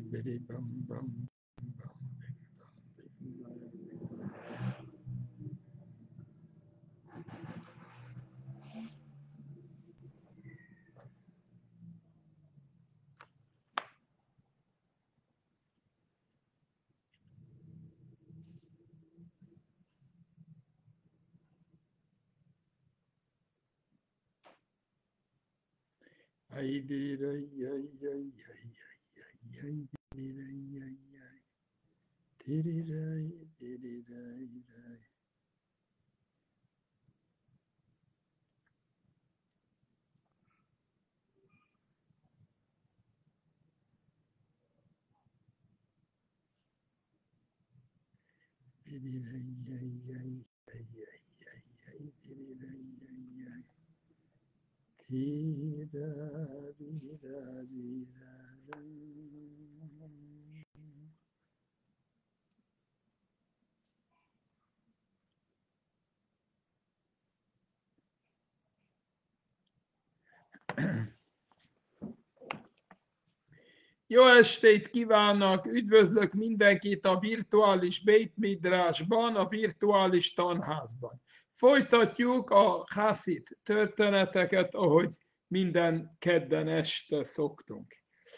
Jó estét kívánok! Üdvözlök mindenkit a virtuális Beit Midrashban, a virtuális tanházban. Folytatjuk a Hasid történeteket, ahogy minden kedden este szoktunk.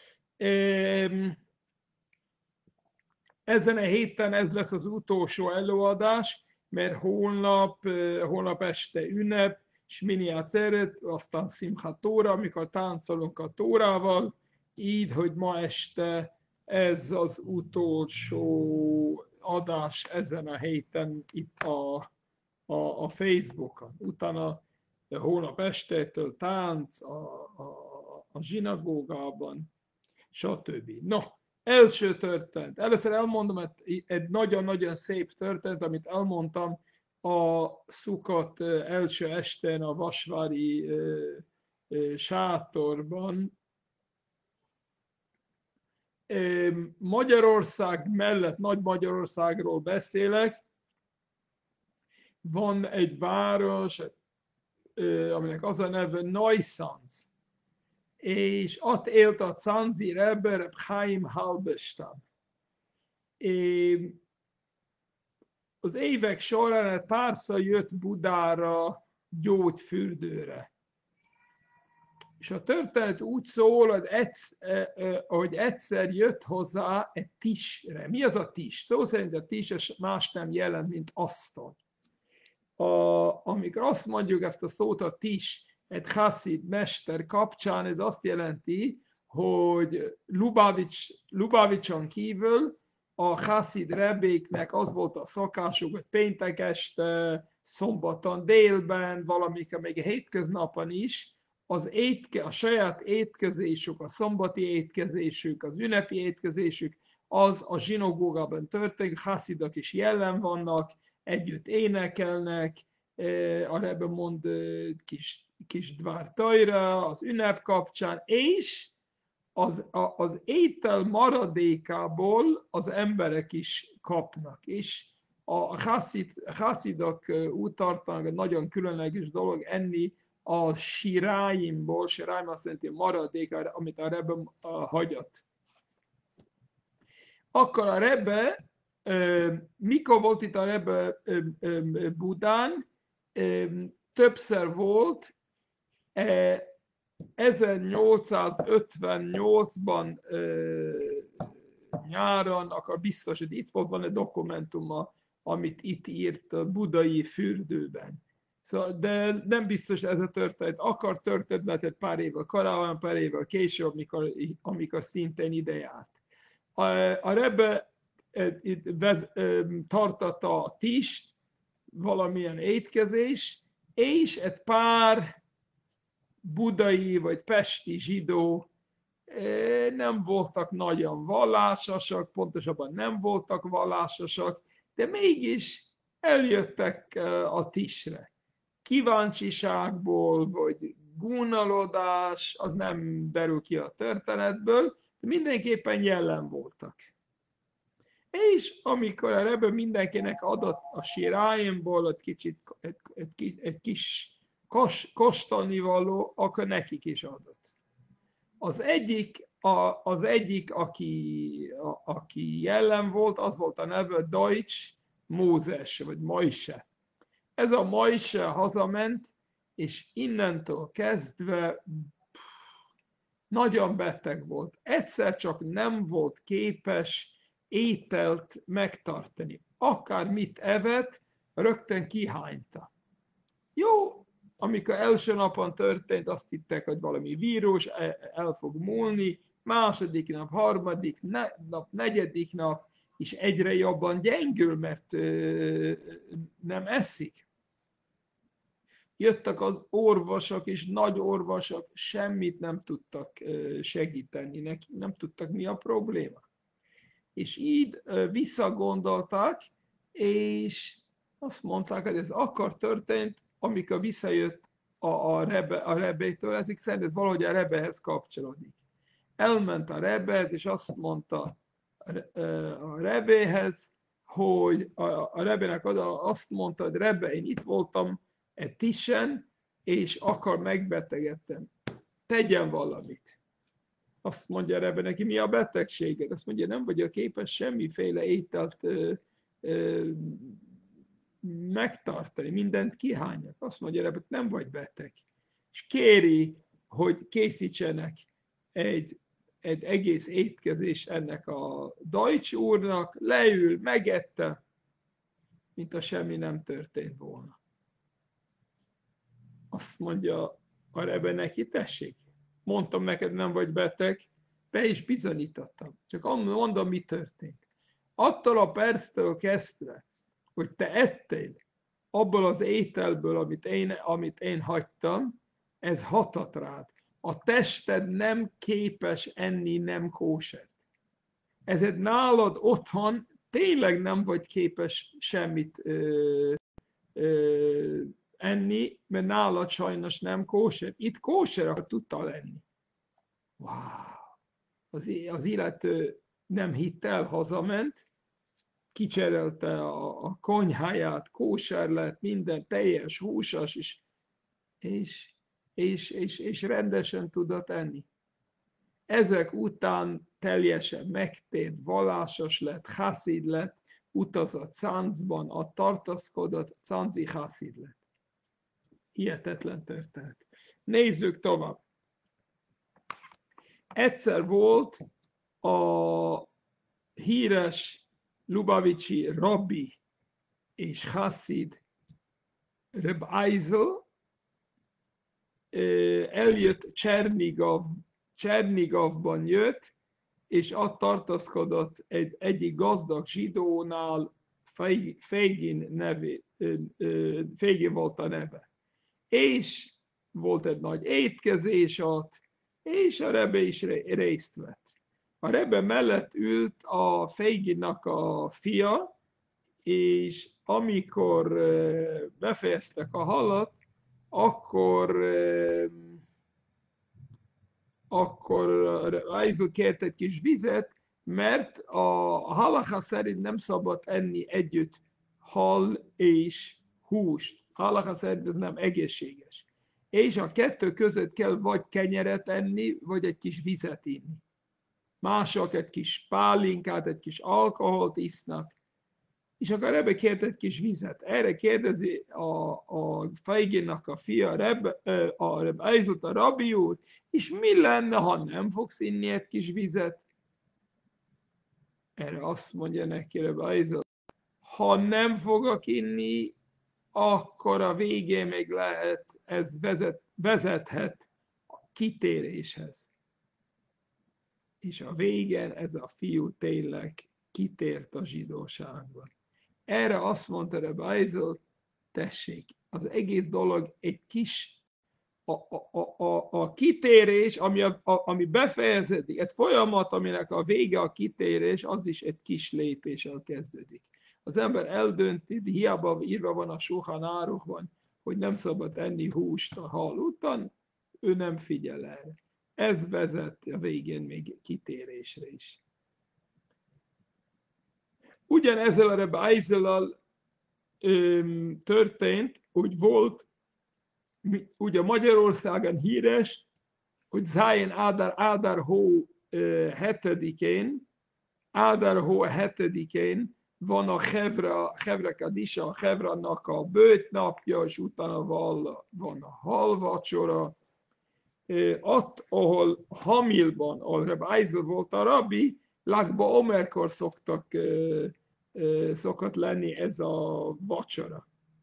Ezen a héten ez lesz az utolsó előadás, mert holnap este ünnep, Shmini Atzeret, aztán Simchat Tóra, amikor táncolunk a Tórával, így, hogy ma este ez az utolsó adás ezen a héten itt a Facebookon. Utána holnap estétől tánc a zsinagógában, stb. No, első történet. Először elmondom egy nagyon-nagyon szép történet, amit elmondtam a Szukkot első estén a Vasvári sátorban. Magyarország mellett, Nagy Magyarországról beszélek, van egy város, aminek az a neve Neuszanz, és ott élt a Szanzi Rebbe, Reb Chaim Halberstam. Az évek során egy párszor jött Budára gyógyfürdőre. És a történet úgy szól, hogy egyszer jött hozzá egy tisre. Mi az a tis? Szó szerint a tis más nem jelent, mint asztal. Amikor azt mondjuk ezt a szót, a tis, egy haszid mester kapcsán, ez azt jelenti, hogy Lubavicson kívül a haszid rebbéknek az volt a szokásuk, hogy péntek este, szombaton délben, valamikor még a hétköznapon is, a saját étkezésük, a szombati étkezésük, az ünnepi étkezésük, az a zsinagógában történik, haszidok is jelen vannak, együtt énekelnek, a Rebbe mond kis dvártajra az ünnep kapcsán, és az étel maradékából az emberek is kapnak. És a haszidok úgy tartanak, egy nagyon különleges dolog enni a siráimból, siráim azt jelenti maradék, amit a Rebbe hagyott. Akkor a Rebbe, mikor volt itt a Rebbe Budán, többször volt, 1858-ban nyáron, akkor biztos, hogy itt volt, van egy dokumentuma, amit itt írt a budai fürdőben. Szóval, de nem biztos ez a történet. Akar történt, lehet egy pár évvel korábban, pár évvel később, amikor szintén ide járt. A Rebbe tartotta a tist, valamilyen étkezés, és egy pár budai vagy pesti zsidó nem voltak nagyon vallásosak, pontosabban nem voltak vallásosak, de mégis eljöttek a tisre. Kíváncsiságból, vagy gúnalodás, az nem derül ki a történetből, de mindenképpen jelen voltak. És amikor a Rebbe mindenkinek adott a siráimból egy kis kóstolnivaló, akkor nekik is adott. Az egyik Az egyik, aki jelen volt, az volt a neve Deutsch Mózes, vagy Mojse. Ez a Mojse hazament, és innentől kezdve nagyon beteg volt. Egyszer csak nem volt képes ételt megtartani. Akár mit evett, rögtön kihányta. Jó, amikor első napon történt, azt hittek, hogy valami vírus el fog múlni, második nap, harmadik nap, negyedik nap, és egyre jobban gyengül, mert nem eszik. Jöttek az orvosok, és nagy orvosok, semmit nem tudtak segíteni neki, nem tudtak, mi a probléma. És így visszagondoltak, és azt mondták, hogy ez akkor történt, amikor visszajött a Rebétől, ezek szerint ez valahogy a Rebehez kapcsolódik. Elment a Rebehez, és azt mondta a Rebéhez, hogy a Rebének azt mondta, hogy Rebe, én itt voltam egy tisen, és akkor megbetegedtem. Tegyen valamit. Azt mondja a Rebe neki, mi a betegséged? Azt mondja, nem vagyok képes semmiféle ételt megtartani, mindent kihányok. Azt mondja Rebe, nem vagy beteg. És kéri, hogy készítsenek egy egész étkezés ennek a Deutsch úrnak, leül, megette, mint a semmi nem történt volna. Azt mondja a Rebe neki, tessék, mondtam neked, nem vagy beteg, be is bizonyítottam. Csak mondom, mi történt. Attól a perctől kezdve, hogy te ettél abból az ételből, amit én hagytam, ez hatat rád. A tested nem képes enni nem kósert. Ezért nálad otthon tényleg nem vagy képes semmit enni, mert nálad sajnos nem kóser. Itt kóser, akkor tudta lenni. Wow! Az illető nem hitt el, hazament, kicserélte a konyháját, kóser lett, minden teljes húsas, és rendesen tudott enni. Ezek után teljesen megtért, vallásos lett, haszid lett, utazott Cáncban, a tartózkodott, cánci haszid lett. Hihetetlen történet. Nézzük tovább. Egyszer volt a híres lubavicsi rabbi és haszid Reb Eisel, eljött Csernigavban jött, és ott tartózkodott egyik gazdag zsidónál, Fégin volt a neve. És volt egy nagy étkezés ott, és a Rebbe is részt vett. A Rebbe mellett ült a Féginnak a fia, és amikor befejeztek a halat, akkor Eisel kért egy kis vizet, mert a halacha szerint nem szabad enni együtt hal és húst. Halacha szerint ez nem egészséges. És a kettő között kell vagy kenyeret enni, vagy egy kis vizet inni. Mások egy kis pálinkát, egy kis alkoholt isznak. És akkor Rebbe kért egy kis vizet. Erre kérdezi a Feiginnak a fia, a Rebbe Eizelt, a rabbi úr, és mi lenne, ha nem fogsz inni egy kis vizet? Erre azt mondja neki Rebbe Eizelt, ha nem fogok inni, akkor a végén még ez vezethet a kitéréshez. És a végén ez a fiú tényleg kitért a zsidóságba. Erre azt mondta Rebbe Eizelt, tessék, az egész dolog egy kis, a kitérés, ami befejeződik, egy folyamat, aminek a vége a kitérés, az is egy kis lépéssel kezdődik. Az ember eldönti, hiába írva van a Sulchan Aruchban, hogy nem szabad enni húst a hal után, ő nem figyel erre. Ez vezet a végén még kitérésre is. Ugyanezzel a Rebbe Eizellel történt, hogy volt, ugye Magyarországon híres, hogy Zájén Ádár hó 7-én, Ádár hó 7-én van a Hevra Kadisha, a Hevrának a bőt napja, és utána van a halvacsora. Ott, ahol Hamilban, ahol Reb Eisel volt a rabbi, Lágba Omerkor szokott lenni ez a vacsora.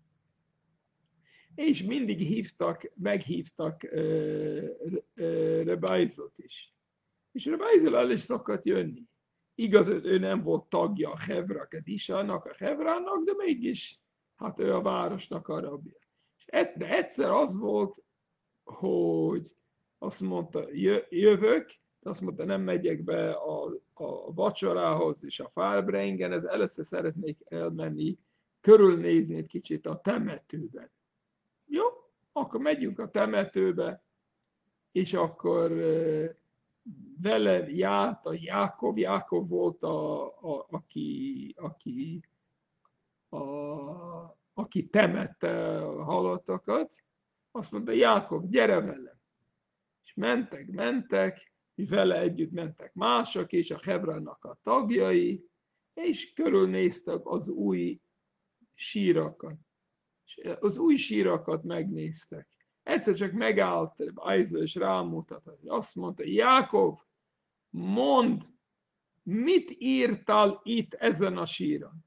És mindig meghívtak Reb Eiselt is. És Reb Eisel el is szokott jönni. Igaz, ő nem volt tagja a Hevra Kadishának, a Hevrának, de mégis, hát ő a városnak a rabja. De egyszer az volt, hogy azt mondta, jövök, de azt mondta, nem megyek be a vacsorához és a Farbrengen, ez először szeretnék elmenni, körülnézni egy kicsit a temetőben. Jó, akkor megyünk a temetőbe, és akkor vele járt a Jákov volt, aki temette a halottakat, azt mondta, Jákov, gyere velem. És mentek, és vele együtt mentek mások is, a Hevrának a tagjai, és körülnéztek az új sírakat. És az új sírakat megnéztek. Egyszer csak megállt Eisel, és rámutatott. Azt mondta, Jákov, mondd, mit írtál itt ezen a síron?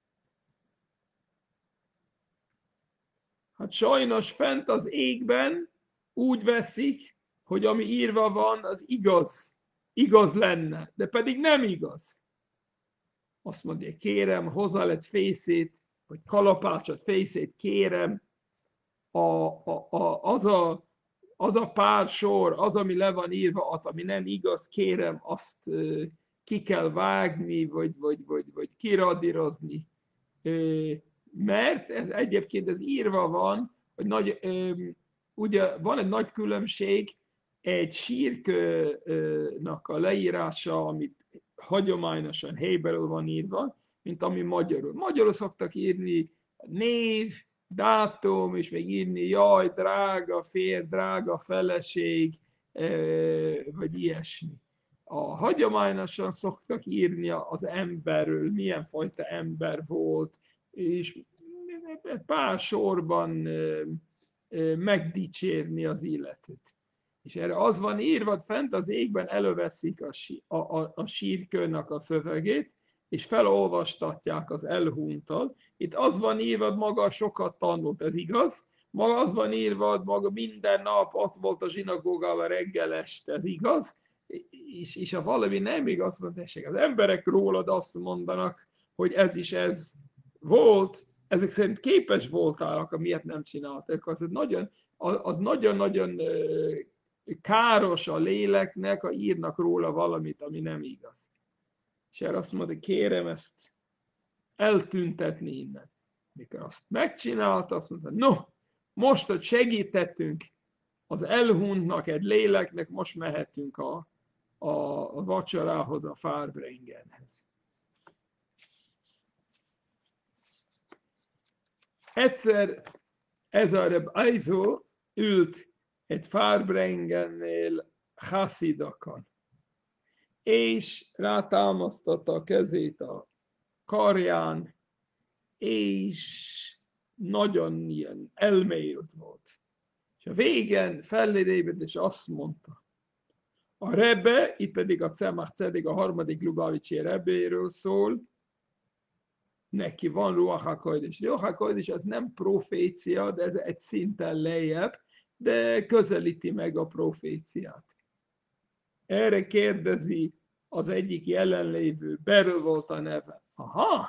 Hát sajnos fent az égben úgy veszik, hogy ami írva van, az igaz lenne, de pedig nem igaz. Azt mondja, kérem, hozzá lett fészét, vagy kalapácsot, fészét, kérem, az a pár sor, az, ami le van írva, az, ami nem igaz, kérem, azt ki kell vágni, vagy kiradírozni. Mert ez egyébként ez írva van, hogy ugye van egy nagy különbség egy sírkőnek a leírása, amit hagyományosan héberül van írva, mint ami magyarul. Magyarul szoktak írni név, dátum, és még írni jaj, drága férj, drága feleség, vagy ilyesmi. A hagyományosan szoktak írni az emberről, milyen fajta ember volt, és pár sorban megdicsérni az illetőt. És erre az van írva, fent az égben előveszik a sírkőnek a szövegét, és felolvastatják az elhunytal. Itt az van írva, maga sokat tanult, ez igaz. Maga az van írva, maga minden nap ott volt a zsinagógában reggel este, ez igaz. És ha valami nem igaz, mondják, az emberek rólad azt mondanak, hogy ez is ez volt, ezek szerint képes voltál, akkor miért nem csináltak? Az nagyon-nagyon káros a léleknek, ha írnak róla valamit, ami nem igaz. És erre azt mondta, kérem ezt eltüntetni innen. Mikor azt megcsinálta, azt mondta, no, most, hogy segítettünk az elhunytnak, egy léleknek, most mehetünk a vacsorához, a Farbrengenhez. Egyszer ez a Reb Eisel ült egy Farbrengennél Hasidakon, és rátámasztotta a kezét a karján, és nagyon ilyen elmélyült volt. És a végén fellépett, és azt mondta, a Rebbe, itt pedig a Tzemach Tzedek, a harmadik Lubavicsi Rebbéről szól, neki van Ruach HaKodesh. Ruach HaKodesh az nem profécia, de ez egy szinten lejjebb, de közelíti meg a proféciát. Erre kérdezi az egyik jelenlévő, Berül volt a neve. Aha,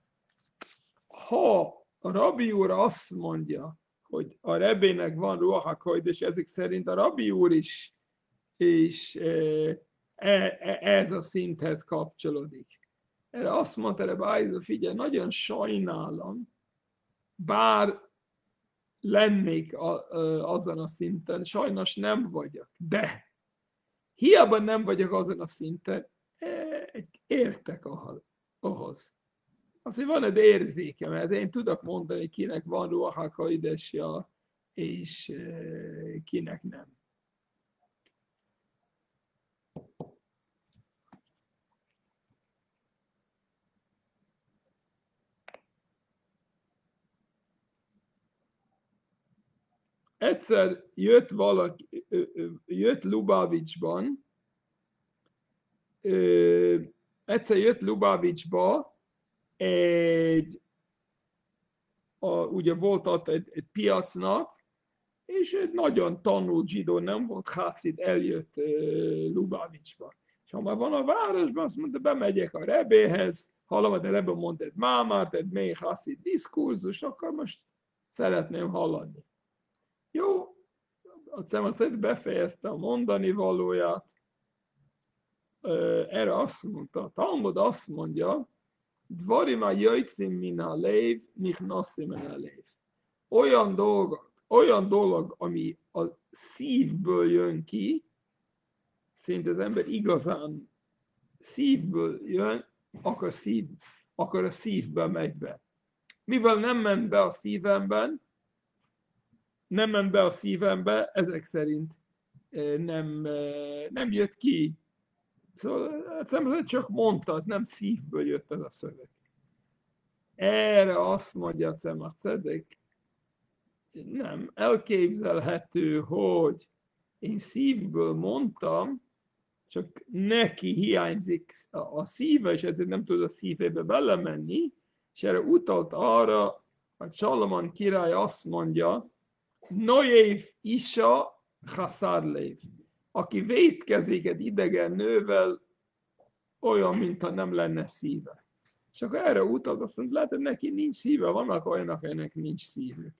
ha a rabbi úr azt mondja, hogy a Rebbének van Ruach HaKodesh, ezek szerint a rabbi úr is ez a szinthez kapcsolódik. Erre azt mondta Reb Eisel, figyelj, nagyon sajnálom, bár lennék azon a szinten, sajnos nem vagyok, de hiába nem vagyok azon a szinten, értek ahhoz. Azt, hogy van egy érzékem, mert én tudok mondani, kinek van Ruach HaKodesja, és kinek nem. egyszer jött Lubavitchban, ugye volt ott egy piacnak, és egy nagyon tanult zsidó, nem volt hasszid, eljött Lubavitchba. És ha már van a városban, azt mondta, bemegyek a rebéhez, hallom, hogy a rebbe mond egy mámárt, egy mély hasszid diszkurzus, akkor most szeretném hallani. Jó, a Tzemach befejezte a mondani valóját, erre azt mondta, a Talmud azt mondja, Dvarim a jöjtszim min a lév, nichnoszim min a lév. Olyan dolog, ami a szívből jön ki, szinte az ember igazán szívből jön, akkor a szívbe megy be. Mivel nem ment be a szívembe, ezek szerint nem jött ki. Szóval csak mondta, az nem szívből jött ez a szöveg. Erre azt mondja a Tzemach Tzedek, nem elképzelhető, hogy én szívből mondtam, csak neki hiányzik a szíve, és ezért nem tud a szívébe belemenni, és erre utalt arra, hogy Salomon király azt mondja, Noév isa chaszárlév. Aki vétkezik egy idegen nővel, olyan, mintha nem lenne szíve. És akkor erre utalt, azt mondja, lehet, hogy neki nincs szíve, vannak olyanok, akiknek nincs szívük.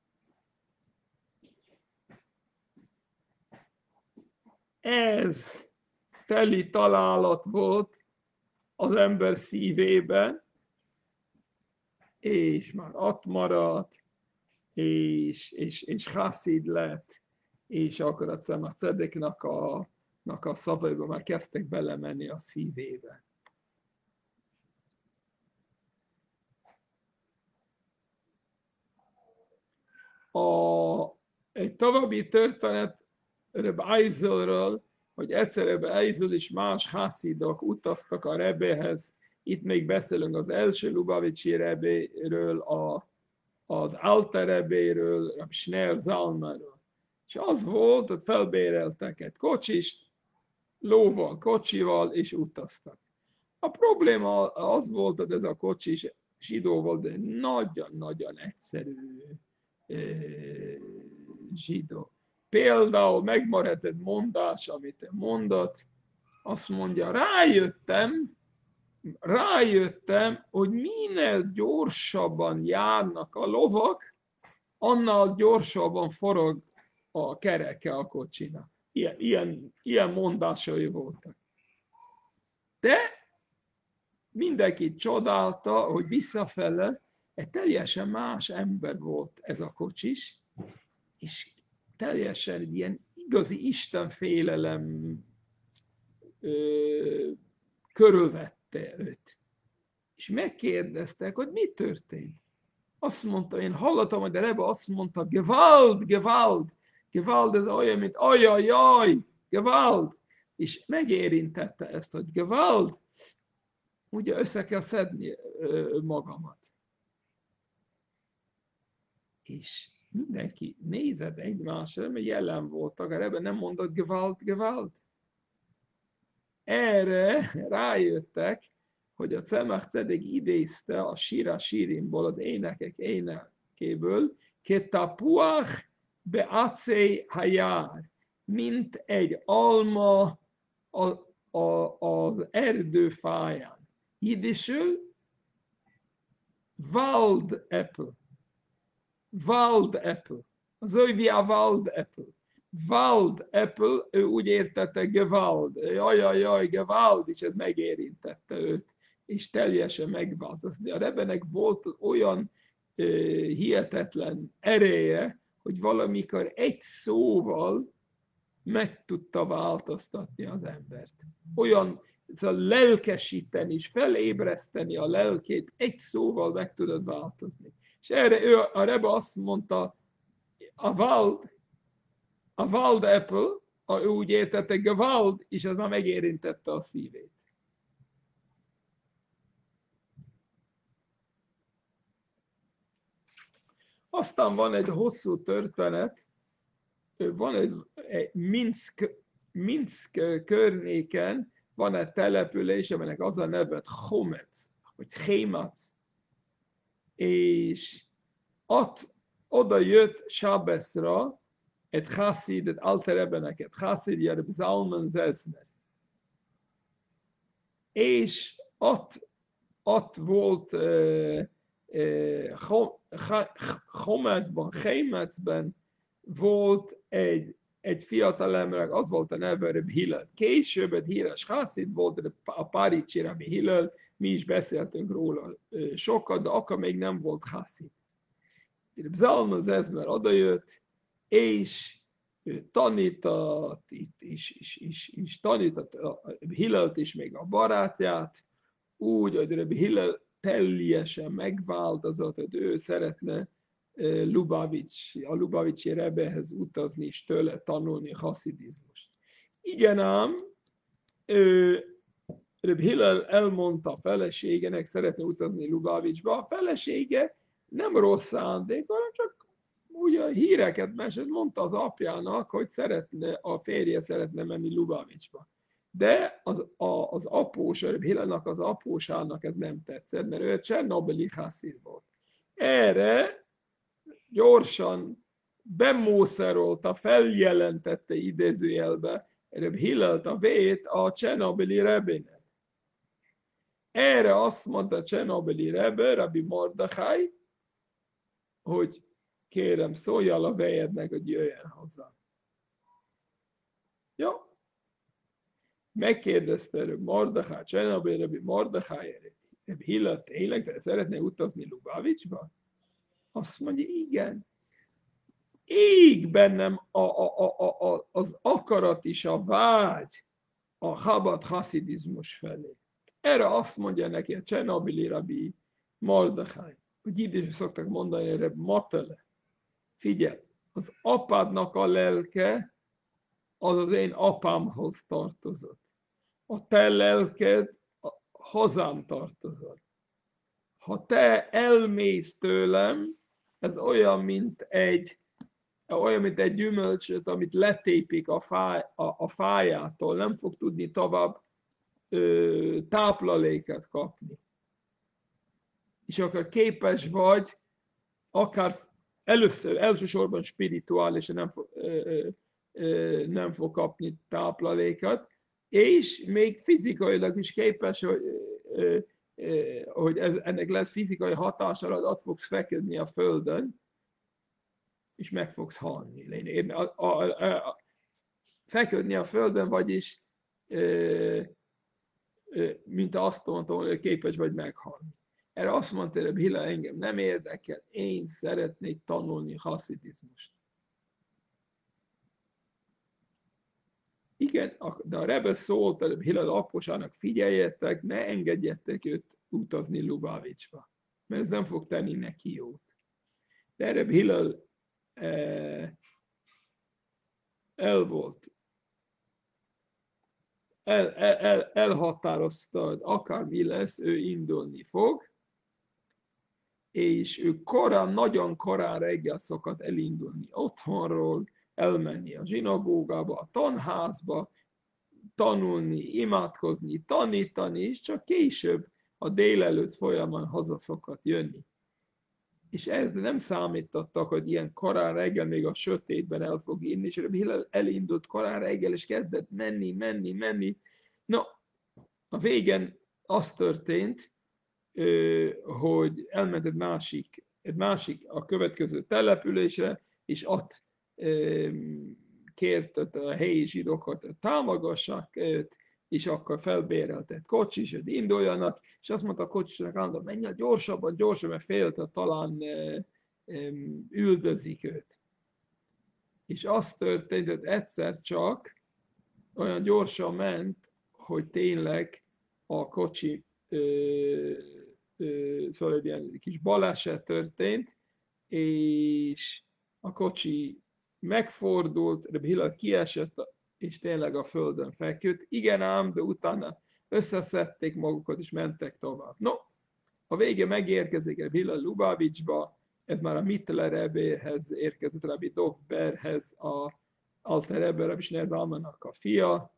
Ez teli találat volt az ember szívében, és már ott maradt, és hasszid lett, és akkor a Tzemach Tzedeknek a szavaiba már kezdtek belemenni a szívébe. Egy további történet Reb Eizelről, hogy egyszer Reb Eizel és más hasszidok utaztak a Rebéhez. Itt még beszélünk az első Lubavitchi Rebéről, az Alter Rebéről, Reb Schneur Zalmanról. És az volt, hogy felbéreltek egy kocsist, lóval, kocsival, és utaztak. A probléma az volt, hogy ez a kocsis zsidó volt, de nagyon-nagyon egyszerű zsidó. Például megmaradt egy mondás, amit mondott, azt mondja, rájöttem, hogy minél gyorsabban járnak a lovak, annál gyorsabban forog a kereke a kocsinak. Ilyen mondásai voltak. De mindenki csodálta, hogy visszafele egy teljesen más ember volt ez a kocsis, és teljesen ilyen igazi istenfélelem körülvette őt. És megkérdeztek, hogy mi történt. Azt mondta, én hallottam, hogy a Rebbe azt mondta, Gewalt, Gewalt, Gewalt, ez olyan, mint ajajaj, Gewalt. És megérintette ezt, hogy Gewalt, ugye össze kell szedni magamat. És mindenki nézett egymásra, mert jelen voltak, a Rebbe nem mondott Gewalt, Gewalt. Erre rájöttek, hogy a Tzemach Tzedek idézte a Sira Sirimból, az énekek énekéből, Ketapuach beacei hayár, mint egy alma az erdőfáján. Jiddisül Wald apple. Wald apple. Az wie a Wald apple. Wald apple, ő úgy értette Gewalt. Jaj, Gewalt, és ez megérintette őt, és teljesen megváltozott. A Rebbenek volt olyan hihetetlen ereje, hogy valamikor egy szóval meg tudta változtatni az embert. Olyan szóval lelkesíteni és felébreszteni a lelkét, egy szóval meg tudod változni. És erre a Rebbe azt mondta, a Wald apple, ő úgy értette Gewalt, és ez már megérintette a szívét. Aztán van egy hosszú történet, van egy Minszk környéken van egy település, aminek az a neve Chomec, vagy Chémac, és oda jött Sábeszra egy Chassid, egy Alter Rebbenek, egy Chassid, Reb Zalman Zesmer. És ott volt Chomecben volt egy fiatal ember, az volt a neve Reb Hillel. Később egy híres Chassid volt, a Paricsi Rabbi Hillel, mi is beszéltünk róla sokat, de akkor még nem volt Chassid. Reb Zalman Zesmer odajött, és ő tanított, és tanított Hillelt is, még a barátját, úgy, hogy Rabbi Hillel teljesen megváltozott, hogy ő szeretne a Lubavicsi Rebbehez utazni, és tőle tanulni haszidizmust. Igen ám, Rabbi Hillel elmondta a feleségének, szeretne utazni Lubavicsba. A felesége nem rossz szándék, hanem csak ugye híreket mesélt, mondta az apjának, hogy a férje szeretne menni Lubavicsba. De az após, Rabbi Hillelnek az apósának ez nem tetszett, mert ő Csernobili Hasszid volt. Erre gyorsan bemószerolta, feljelentette idézőjelbe Rabbi Hillelt a vét a Csernobili Rebének. Erre azt mondta Csernobili Rebbe, Rabbi Mordechai, hogy kérem, szóljál a vejednek, hogy jöjjön hozzá. Jó. Megkérdezte Rabbi Mordechai, Csernobili Rabbi Mordechai, Rabbi Hillel tényleg, de szeretné utazni Lubavicsba? Azt mondja, igen. Ég bennem az akarat is, a vágy a Chabad haszidizmus felé. Erre azt mondja neki a Csernobili Rabbi Mordechai, hogy így is szoktak mondani, erre matele. Figyelj, az apádnak a lelke az az én apámhoz tartozott. A te lelked hozzám tartozott. Ha te elmész tőlem, ez olyan, mint egy gyümölcsöt, amit letépik a fájától, nem fog tudni tovább tápláléket kapni. És akkor képes vagy, akár elsősorban spirituálisan nem fog kapni táplálékat, és még fizikailag is képes, hogy ennek lesz fizikai hatása, ott fogsz feküdni a földön, és meg fogsz halni. Feküdni a földön, vagyis mint azt mondtam, hogy képes vagy meghalni. Erre azt mondta, hogy Hillel engem nem érdekel, én szeretnék tanulni haszidizmust. Igen, de a Rebbe szólt a Hillel aposának, figyeljetek, ne engedjetek őt utazni Lubavicsba, mert ez nem fog tenni neki jót. De Rebbe Hillel elhatározta, hogy akármi lesz, ő indulni fog, és ő nagyon korán reggel szokott elindulni otthonról, elmenni a zsinagógába, a tanházba, tanulni, imádkozni, tanítani, és csak később a délelőtt folyamán haza szokott jönni. És ez nem számítottak, hogy ilyen korán reggel még a sötétben el fog inni, és Hillel elindult korán reggel, és kezdett menni. No, a végén az történt, hogy elment egy másik a következő településre, és ott kért a helyi zsidókat, hogy támogassák őt, és akkor felbérelt egy kocsis, hogy induljanak, és azt mondta a kocsisnak állandóan, menjen gyorsabban, mert félt, hogy talán üldözik őt. És az történt, hogy egyszer csak olyan gyorsan ment, hogy tényleg a kocsi, szóval egy ilyen kis baleset történt, és a kocsi megfordult, Rebbe Hillel kiesett, és tényleg a földön feküdt. Igen ám, de utána összeszedték magukat, és mentek tovább. No, a vége megérkezik Rebbe Hillel Lubavicsba, ez már a Mittler Rebbehez érkezett, Rabbi Dov Berhez, a Alter Rebbe Rabbi Shneor Zalmannak a fia,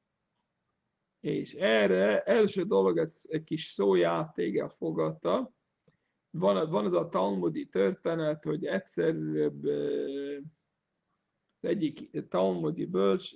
és erre első dolog egy kis szójátékkel fogadta. Van az a talmudi történet, hogy egyszer az egyik talmudi bölcs,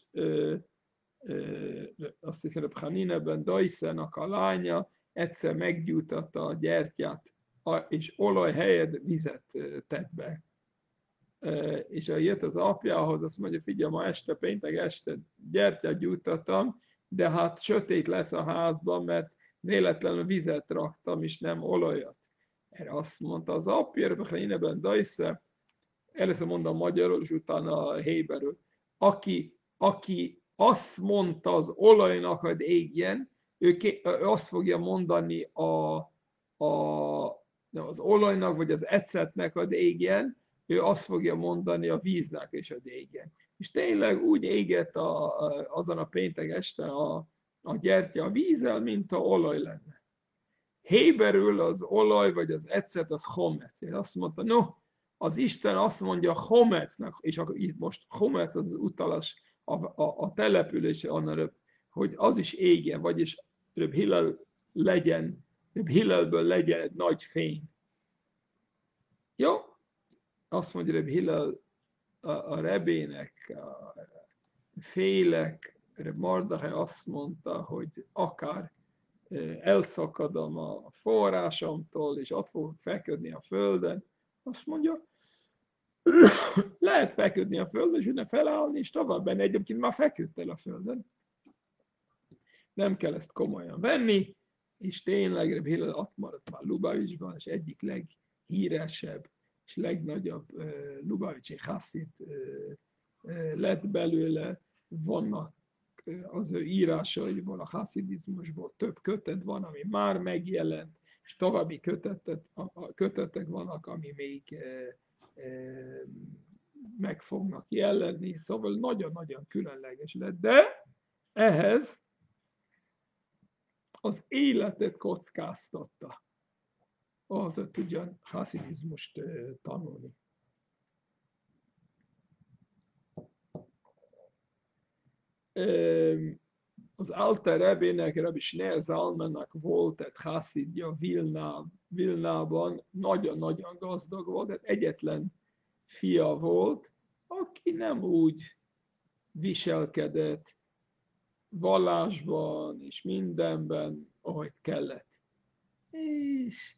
azt hiszem, hogy Hanina ben Doiszának a lánya egyszer meggyújtotta a gyertyát, és olaj helyett vizet tett be. És jött az apjához, azt mondja, figyelj, ma este, péntek este gyertyát gyújtottam, de hát sötét lesz a házban, mert véletlenül vizet raktam, és nem olajat. Erre azt mondta az apja, Rabbi Hanina ben Doiszá, először mondom magyarul, és utána a héberül. Aki azt mondta az olajnak, hogy égjen, ő azt fogja mondani az olajnak, vagy az ecetnek, hogy égjen, ő azt fogja mondani a víznek is, hogy égjen. És tényleg úgy égett azon a péntek este a gyertya a vízzel, mint ha olaj lenne. Héberül az olaj, vagy az ecet, az homec. Én azt mondta, no, az Isten azt mondja homecnak, és akkor itt most homec az utalás a település, hogy az is égjen, vagyis Reb Hillel legyen, Reb Hillelből legyen egy nagy fény. Jó? Azt mondja Reb Hillel a Rebének, félek, Reb Mardachai azt mondta, hogy akár elszakadom a forrásomtól, és ott fogok feküdni a földön. Azt mondja, lehet feküdni a földön, és utána felállni, és tovább menni. Egyébként már feküdtél a földön. Nem kell ezt komolyan venni, és tényleg Reb Hillel ott maradt már Lubavitchban, és egyik leghíresebb és legnagyobb lubavitchi hasszid lett belőle. Vannak az ő írásaiból, a hasszidizmusból több kötet van, ami már megjelent, és további kötetek vannak, ami még meg fognak jelenni, szóval nagyon-nagyon különleges lett, de ehhez az életet kockáztatta az, hogy tudjon hasszidizmust tanulni. Az Alter Rebének, Rabbi Shneor Zalmannak volt egy hasszidja Vilnában, nagyon-nagyon gazdag volt, egy egyetlen fia volt, aki nem úgy viselkedett vallásban és mindenben, ahogy kellett. És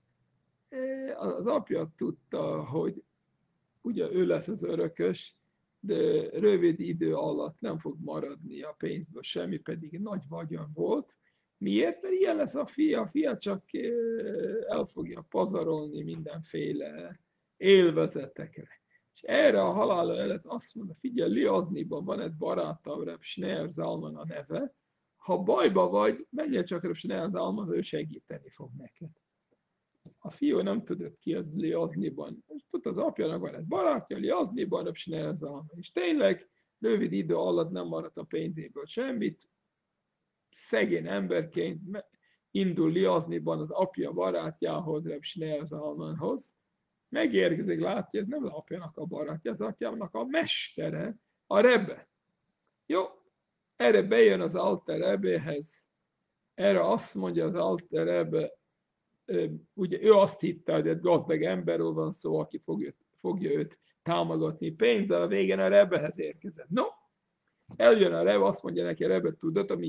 az apja tudta, hogy ugye ő lesz az örökös, de rövid idő alatt nem fog maradni a pénzből semmi, pedig nagy vagyon volt. Miért? Mert ilyen lesz a fia csak el fogja pazarolni mindenféle élvezetekre. És erre a halála előtt azt mondta, figyelj, Liazniban van egy barátom, Reb Shneor Zalman a neve, ha bajba vagy, menjél csak Reb Shneor Zalman, ő segíteni fog neked. A fiú nem tudott ki az Liazniban. És tudta, az apjának van egy barátja, Liazniban, Reb Shneor Zalman. És tényleg rövid idő alatt nem maradt a pénzéből semmit. Szegény emberként indul Liazniban az apja barátjához, Reb Shneor Zalmanhoz. Megérkezik, látja, ez nem az apjának a barátja, az apjának a mestere, a Rebbe. Jó, erre bejön az Alter Rebbehez, erre azt mondja az Alter Rebbe, ugye ő azt hitte, hogy egy gazdag emberről van szó, aki fogja őt támogatni pénzzel, a végén a Rebbehez érkezett. No, eljön a Rebbe, azt mondja neki a Rebbe, tudod, ami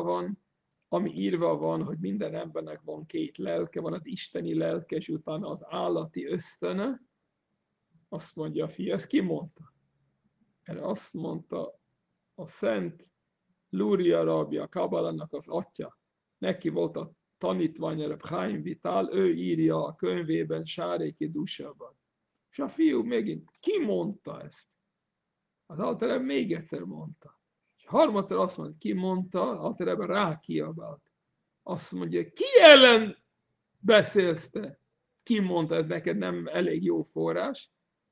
írva van, hogy minden embernek van két lelke, van az isteni lelke, és utána az állati ösztöne. Azt mondja a fia, ezt ki mondta? Erre azt mondta a szent Lúria rabja, a Kabalának az atya. Neki volt a tanítványa, Reb Chaim Vital, ő írja a könyvében, Sáréki Dusában. És a fiú megint, ki mondta ezt? Az Alter Rebbe még egyszer mondta. És harmadszor azt mondta, ki mondta, az Alter Rebbe rákiabált. Azt mondja, ki ellen beszélsz te? Ki mondta, ez neked nem elég jó forrás?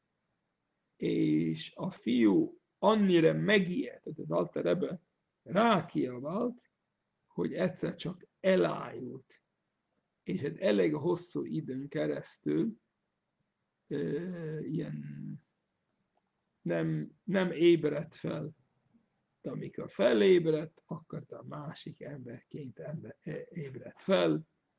És a fiú annyira megijedt, hogy az Alter Rebbe rákiabált, hogy egyszer csak elájult. És egy elég hosszú időn keresztül ilyen nem ébredt fel. De amikor felébredt, akkor a másik emberként ébredt fel,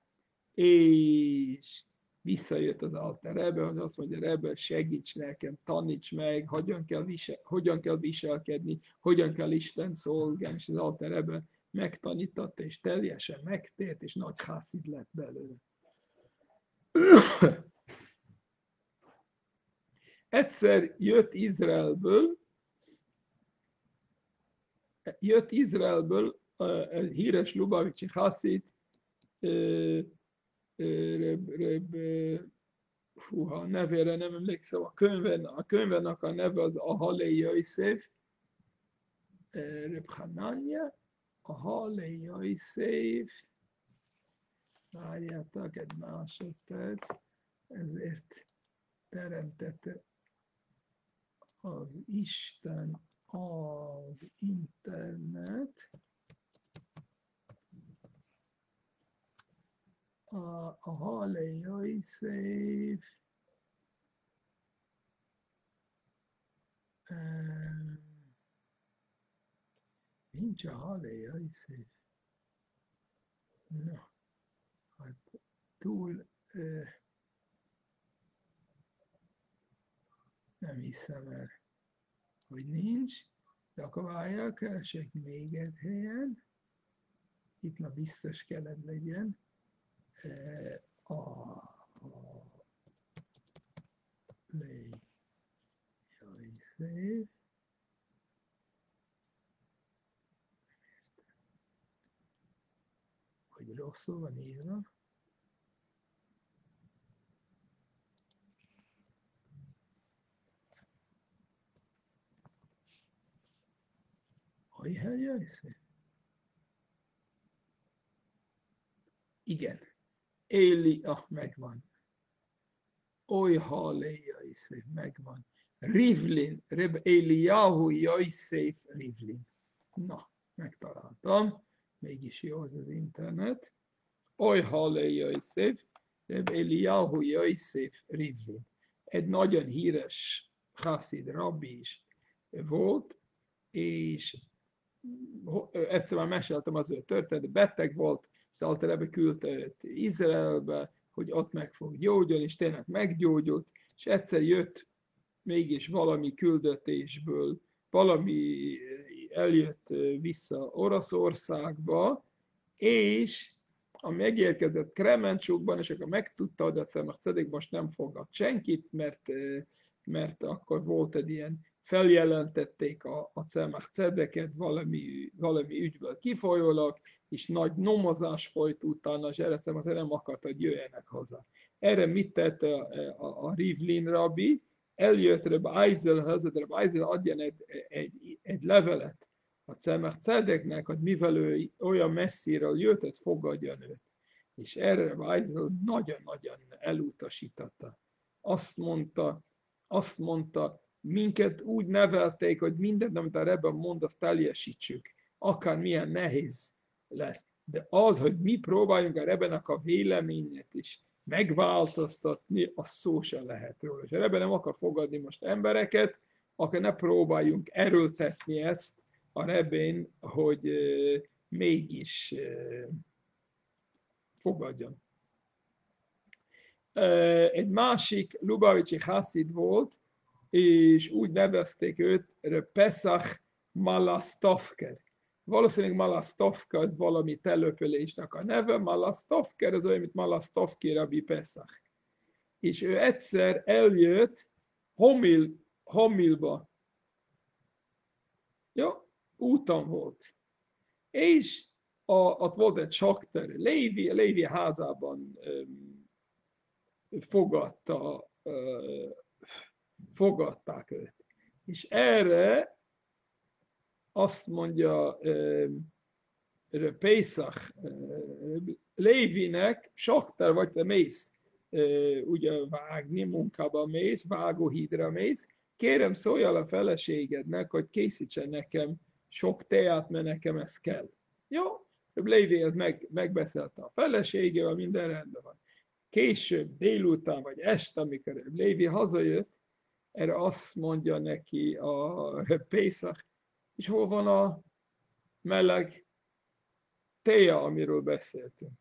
és visszajött az Alter Rebbe, hogy azt mondja, Rebbe, segíts nekem, taníts meg, hogyan kell viselkedni, hogyan kell Isten szolgálni, és az Alter Rebbe megtanította, és teljesen megtért, és nagy hászid lett belőle. Egyszer jött Izraelből egy híres Lubavicsi haszid, nevére nem emlékszem, a könyvenek a neve az Ahalei Yosef, Reb Hananya, Ahalei Yosef, várjátok egy másodperc, ezért teremtette az Isten az internet, a Ahalei Yosef, nincs a Ahalei Yosef. Na, hát túl nem hiszem el, hogy nincs, de akkor várjál, keresek még egy helyen. Itt már biztos kellett legyen. Szép. Hogy rosszul van írva. Hogy hallja szép? Igen. Megvan. Oly halléja szép, megvan. Rivlin, Reb Eliyahu Yosef Rivlin. Na, megtaláltam. Mégis jó az internet. Oly halléja Yosef, Reb Eliyahu Yosef Rivlin. Egy nagyon híres hászid rabbi is volt, és egyszer már meséltem az ő történet, beteg volt, és az Alter Rebbe küldte őt Izraelbe, hogy ott meg fog gyógyulni, és tényleg meggyógyult, és egyszer jött mégis valami küldetésből, valami eljött vissza Oroszországba, és a megérkezett Kremencsukban, és akkor megtudta, hogy a Tzemach Tzedek most nem fogad senkit, mert akkor volt egy ilyen, feljelentették a Tzemach Tzedeket valami ügyből kifolyólag, és nagy nomozás folyt utána, és erre Tzemach Tzedek nem akart, hogy jöjjenek haza. Erre mit tett a Rivlin rabbi? Eljött Reb Eiselhez, hogy Reb Eisel adjon egy levelet a Tzemach Tzedeknek, hogy mivel ő olyan messziről jött, hogy fogadjon őt. És erre Reb Eisel nagyon-nagyon elutasította. Azt mondta, minket úgy nevelték, hogy mindent, amit a Rebbe mond, azt teljesítsük. Akár milyen nehéz lesz. De az, hogy mi próbáljunk a Rebbenek a véleményét is megváltoztatni, az szó sem lehet róla. És a Rebbe nem akar fogadni most embereket, akkor ne próbáljunk erőltetni ezt a Rebbén, hogy mégis fogadjon. Egy másik Lubavicsi haszid volt, és úgy nevezték őt Pesach Malasztofker. Valószínűleg Malasztofka az valami településnek a neve, Malasztofker az olyan, mint Malasztofki Rabbi Pesach. És ő egyszer eljött Homilba. Ja, úton volt. És ott volt egy sakter, Lévi házában fogadták őt. És erre azt mondja Pesach Lévinek, sakter vagy te mész, ugye vágni, munkába mész, vágóhídra mész, kérem szóljál a feleségednek, hogy készítsen nekem sok teát, mert nekem ez kell. Jó? Lévi megbeszélte a feleségével, minden rendben van. Később, délután vagy este, amikor Lévi hazajött, erre azt mondja neki a Pészach, és hol van a meleg téja, amiről beszéltünk.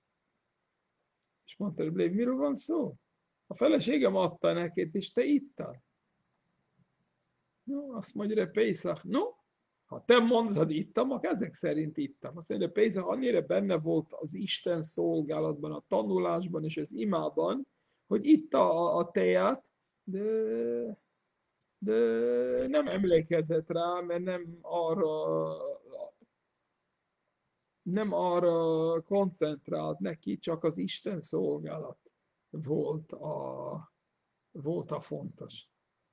És mondta, hogy miről van szó? A feleségem adta neked, és te ittál. No, azt mondja, Pészach, no, ha te mondod, ittam, akkor ezek szerint ittam. Azt mondja, Pészach annyira benne volt az Isten szolgálatban, a tanulásban és az imában, hogy itta a teát, de nem emlékezett rá, mert nem arra koncentrált neki, csak az Isten szolgálat volt a fontos.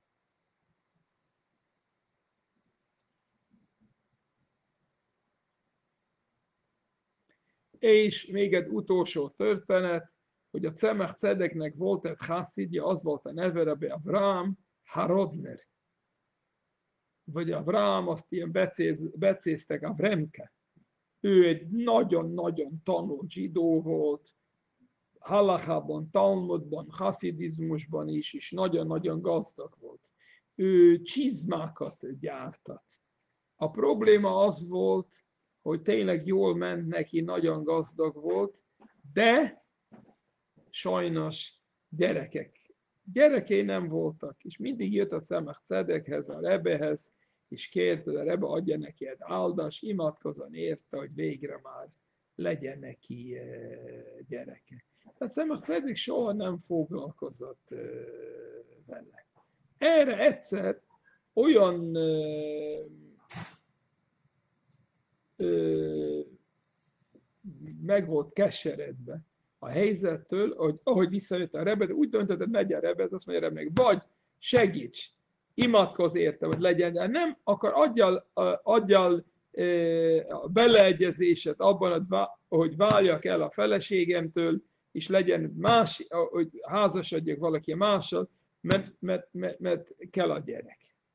És még egy utolsó történet, hogy a Tzemach Tzedeknek volt egy hasszidja, az volt a neve, Rabbi Avraham Harodner. Vagy Avraham, azt ilyen becéztek Avremke. Ő egy nagyon-nagyon tanult zsidó volt, halachában, talmudban, haszidizmusban is, és nagyon-nagyon gazdag volt. Ő csizmákat gyártott. A probléma az volt, hogy tényleg jól ment neki, nagyon gazdag volt, de sajnos gyerekei nem voltak, és mindig jött a Tzemach Tzedekhez, a Rebehez, és kérte, hogy a Rebe adja neki egy áldás, imádkozzon érte, hogy végre már legyen neki gyereke. Tehát Tzemach Tzedek soha nem foglalkozott vele. Erre egyszer olyan meg volt keseredve a helyzettől, hogy ahogy visszajött a Rebbe, úgy döntött, hogy megy a Rebbe, azt mondja Rebbe, vagy segíts, imádkozz érte, hogy legyen, de nem, akkor adjal a beleegyezéset abban, hogy váljak el a feleségemtől, és legyen más, hogy házasodjak valaki mással, mert kell a gyerek.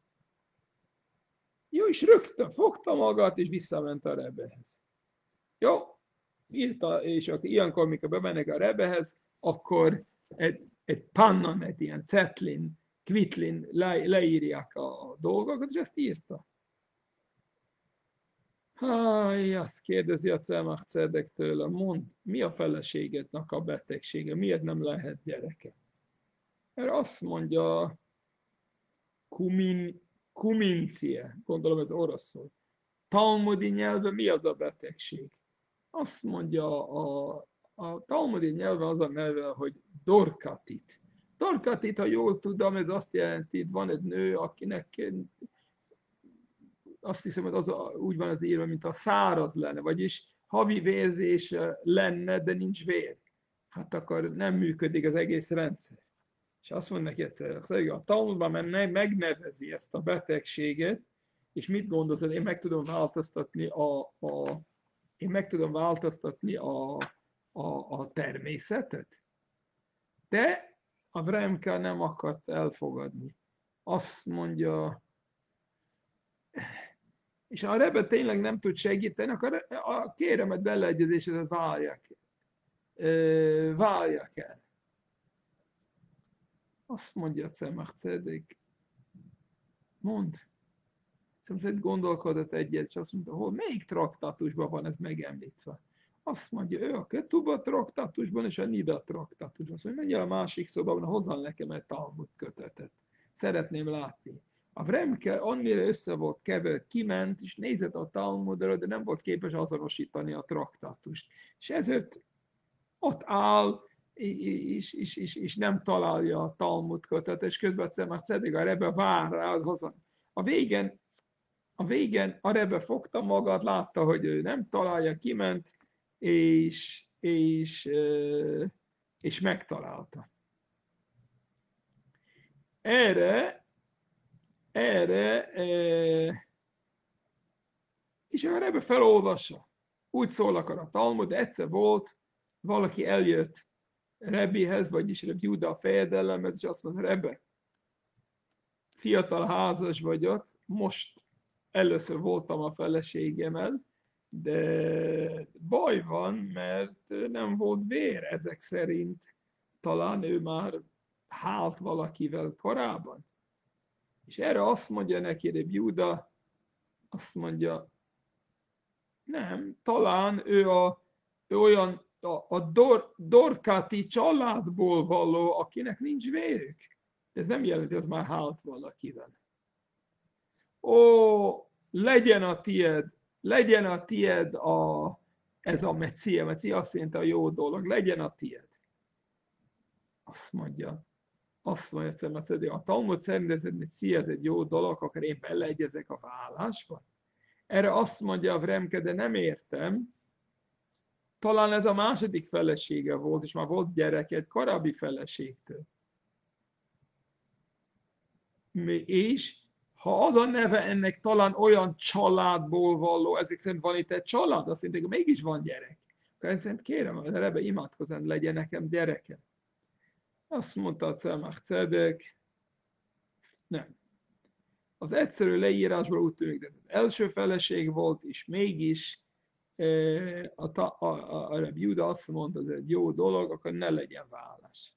Jó, és rögtön fogta magát, és visszament a Rebbehez. Jó, írta, és akkor ilyenkor, mikor bemennek a Rebbehez, akkor egy pannon, egy ilyen cetlin, kvitlin leírják a dolgokat, és ezt írta. Azt kérdezi a Tzemach Tzedek tőle, mondd, mi a feleségednek a betegsége, miért nem lehet gyereke? Mert azt mondja, kumincie, gondolom ez oroszul. Talmudi nyelven mi az a betegség? Azt mondja, a talmudi nyelven az a neve, hogy dorkatit. Dorkatit, ha jól tudom, ez azt jelenti, hogy van egy nő, akinek azt hiszem, hogy úgy van az írva, mint a száraz lenne, vagyis havi vérzése lenne, de nincs vér. Hát akkor nem működik az egész rendszer. És azt mondja neki egyszer, a Talmudban megnevezi ezt a betegséget, és mit gondolsz, hogy én meg tudom változtatni a természetet? De a Vremka nem akart elfogadni. Azt mondja, és ha a Rebbe tényleg nem tud segíteni, akkor a kéremet beleegyezésedet váljak el. Azt mondja Tzemach Tzedek, mondd. Tzemach gondolkodott egyet, és azt mondta, melyik traktátusban van ez megemlítve? Azt mondja, ő a Ketuba traktátusban és a Nida traktátusban. Azt mondja, menjél a másik szobában, hozzá nekem egy Talmud kötetet. Szeretném látni. A Vremke annyira össze volt kevert, kiment, és nézett a Talmudra, de nem volt képes azonosítani a traktátust. És ezért ott áll, és nem találja a Talmud kötetet, és közben Tzemach Tzedek a Rebbe vár rá hozzá. A végén a Rebbe fogta magát, látta, hogy ő nem találja, kiment, és megtalálta. Erre, és a Rebbe felolvassa. Úgy szól akar a Talmud, de egyszer volt, valaki eljött Rebbihez, vagyis Rebbi Júda a fejedelemhez, és azt mondta, Rebbe, fiatal házas vagyok, most először voltam a feleségemmel, de baj van, mert nem volt vér ezek szerint. Talán ő már hált valakivel korábban. És erre azt mondja neki Reb Júda, azt mondja, nem, talán ő olyan dorkáti családból való, akinek nincs vérük. De ez nem jelenti, hogy az már halt valakivel. Ó, legyen a tied ez a mecia. Mecia azt jelenti a jó dolog, legyen a tied. Azt mondja, a Talmud szerint ez egy mecia, ez egy jó dolog, akkor én beleegyezek a vállásba. Erre azt mondja a Vremke, de nem értem, talán ez a második felesége volt, és már volt gyereke egy korábbi feleségtől. És ha az a neve ennek talán olyan családból való, ezek szerint van itt egy család, azt mondják, hogy mégis van gyerek. Akkor ezt szerint kérem, hogy ebbe imádkozom, legyen nekem gyerekem. Azt mondta a Tzemach Tzedek, nem. Az egyszerű leírásból úgy tűnik, hogy ez az első feleség volt, és mégis a Reb Júda azt mondta, hogy ez egy jó dolog, akkor ne legyen vállás.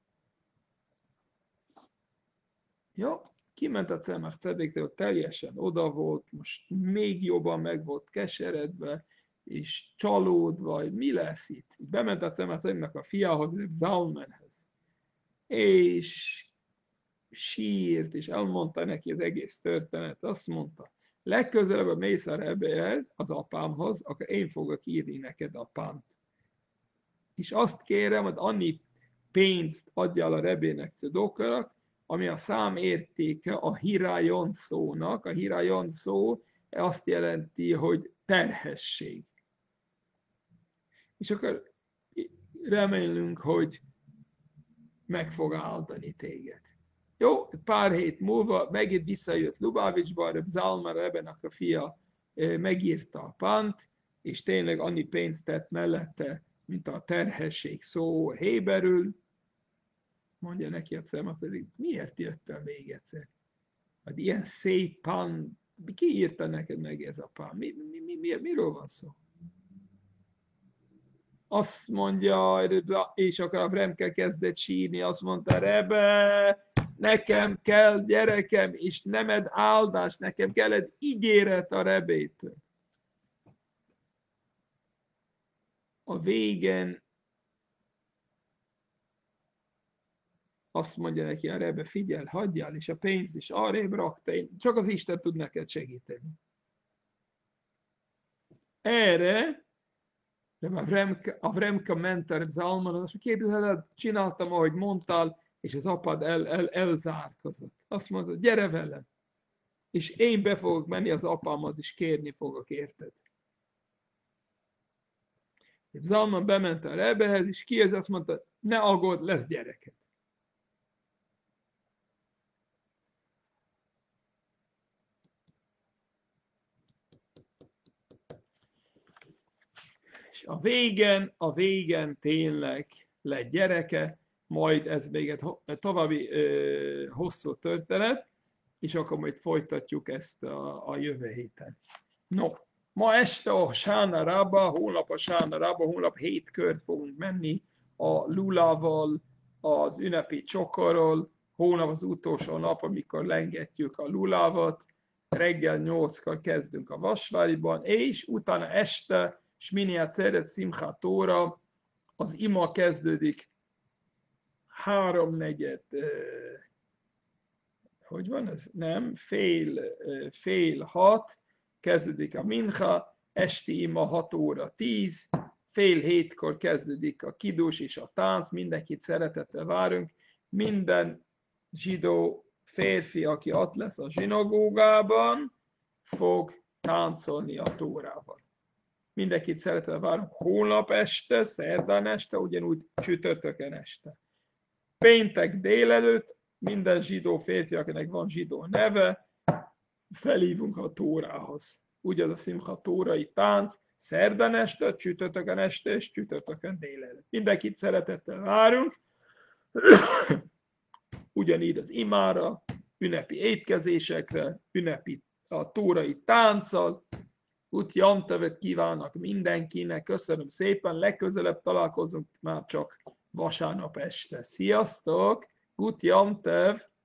Jó, kiment a Tzemach Tzedektől, teljesen oda volt, most még jobban meg volt keseredve, és csalódva, hogy mi lesz itt. Bement a Tzemach Tzedeknek a fiához, Reb Zalmanhez, és sírt, és elmondta neki az egész történet. Azt mondta, legközelebb mész a Rebbehez, az apámhoz, akkor én fogok írni neked a pánt. És azt kérem, hogy annyi pénzt adjál a Rebbének Cedoknak, ami a számértéke a hirajon szónak. A hirajon szó azt jelenti, hogy terhesség. És akkor remélünk, hogy meg fog áldani téged. Jó, pár hét múlva megint visszajött Lubavitchba, Reb Zalman Rebbenek a fia megírta a pant, és tényleg annyi pénzt tett mellette, mint a terhesség szó héberül. Mondja neki a Tzemach Tzedek, miért jöttél még egyszer? Hát ilyen szép pant, ki írta neked meg ez a pant? Miről van szó? Azt mondja, és akkor a Vremke kezdett sírni, azt mondta, Rebbe, nekem kell gyerekem, és nemed áldás, nekem kell egy ígéret a Rebbétől. A végén azt mondja neki a Rebbe, figyelj, hagyjál, és a pénzt is arrébb rakta, csak az Isten tud neked segíteni. Erre a Vremke ment a Zalman, azt mondja, képzeld el, csináltam, ahogy mondtál, és az apád elzárkozott. Azt mondta, gyere velem, és én be fogok menni az apámhoz, és kérni fogok, érted? Zalman bement a Rebbehez, és ki ez azt mondta, ne aggódj, lesz gyereket. És a végen tényleg lett gyereke, majd ez még egy további hosszú történet, és akkor majd folytatjuk ezt a jövő héten. No, ma este a Sána Rába, holnap 7 kört fogunk menni a Lulával, az ünnepi csokorról, holnap az utolsó nap, amikor lengetjük a Lulávat, reggel 8-kor kezdünk a Vasváriban, és utána este Smini Atzeret Szimchát Tóra, az ima kezdődik 3:4, hogy van ez? Nem, fél 6, kezdődik a mincha, esti ima 6:10, fél 7-kor kezdődik a kidus és a tánc, mindenkit szeretettel várunk, minden zsidó férfi, aki ott lesz a zsinagógában, fog táncolni a Tórával. Mindenkit szeretettel várunk holnap este, szerdán este, ugyanúgy csütörtökön este. Péntek délelőtt minden zsidó férfi, akinek van zsidó neve, felhívunk a Tórához. Úgy az a Szimcha tórai tánc, szerdán este, csütörtökön este és csütörtökön délelőtt. Mindenkit szeretettel várunk, ugyanígy az imára, ünnepi étkezésekre, ünnepi a tórai tánccal. Gut Jantevet kívánok mindenkinek, köszönöm szépen, legközelebb találkozunk már csak vasárnap este. Sziasztok! Gut Jantev!